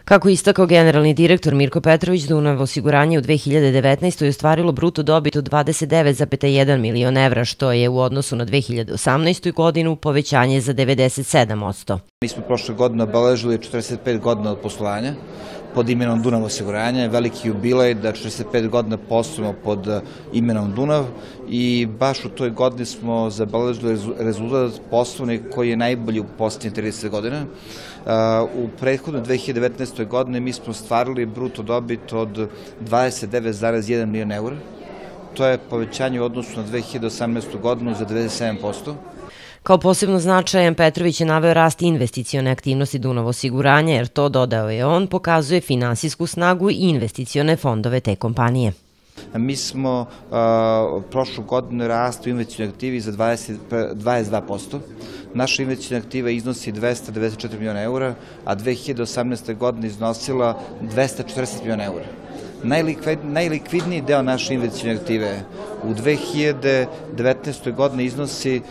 Kako istakao generalni direktor Mirko Petrović, Dunav osiguranje u 2019. je ostvarilo bruto dobit od 29,1 milion evra, što je u odnosu na 2018. godinu povećanje za 97%. Mi smo prošle godine obeležili 45 godina od poslovanja pod imenom Dunav osiguranje, veliki jubilej da 45 godina poslujemo pod imenom Dunav i baš u toj godini smo zabeležili rezultat poslovni koji je najbolji u posljednjih 30 godina. U prethodnoj 2019. godine mi smo ostvarili bruto dobit od 29,1 milion eura. To je povećanje u odnosu na 2018. godinu za 97%. Kao posebno značajan, Petrović je naveo rast investicione aktivnosti Dunav osiguranja, jer to, dodao je on, pokazuje finansijsku snagu i investicione fondove te kompanije. Mi smo prošlu godinu rasti u investicionoj aktivi za 22%. Naša investiciona aktiva iznosi 294 miliona eura, a 2018. godine iznosila 240 miliona eura. Najlikvidniji deo naše investicione aktive u 2019. godini iznosi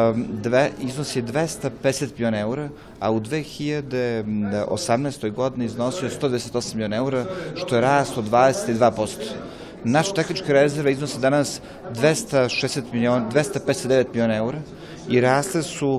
250 miliona eura, a u 2018. godini iznosio 128 miliona eura, što je rast od 22%. Naše tehničke rezerve iznose danas 259 miliona eura i rasle su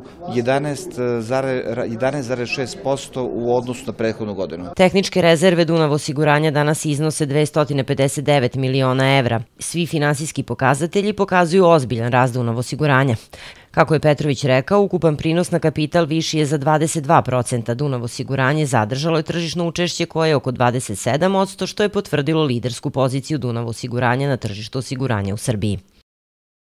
11,6% u odnosu na prethodnu godinu. Tehničke rezerve Dunav osiguranja danas iznose 259 miliona evra. Svi finansijski pokazatelji pokazuju ozbiljan rast Dunav osiguranja. Kako je Petrović rekao, ukupan prinos na kapital viši je za 22%. Dunav osiguranje zadržalo je tržišno učešće koje je oko 27%, što je potvrdilo lidersku poziciju Dunav osiguranja na tržištu osiguranja u Srbiji.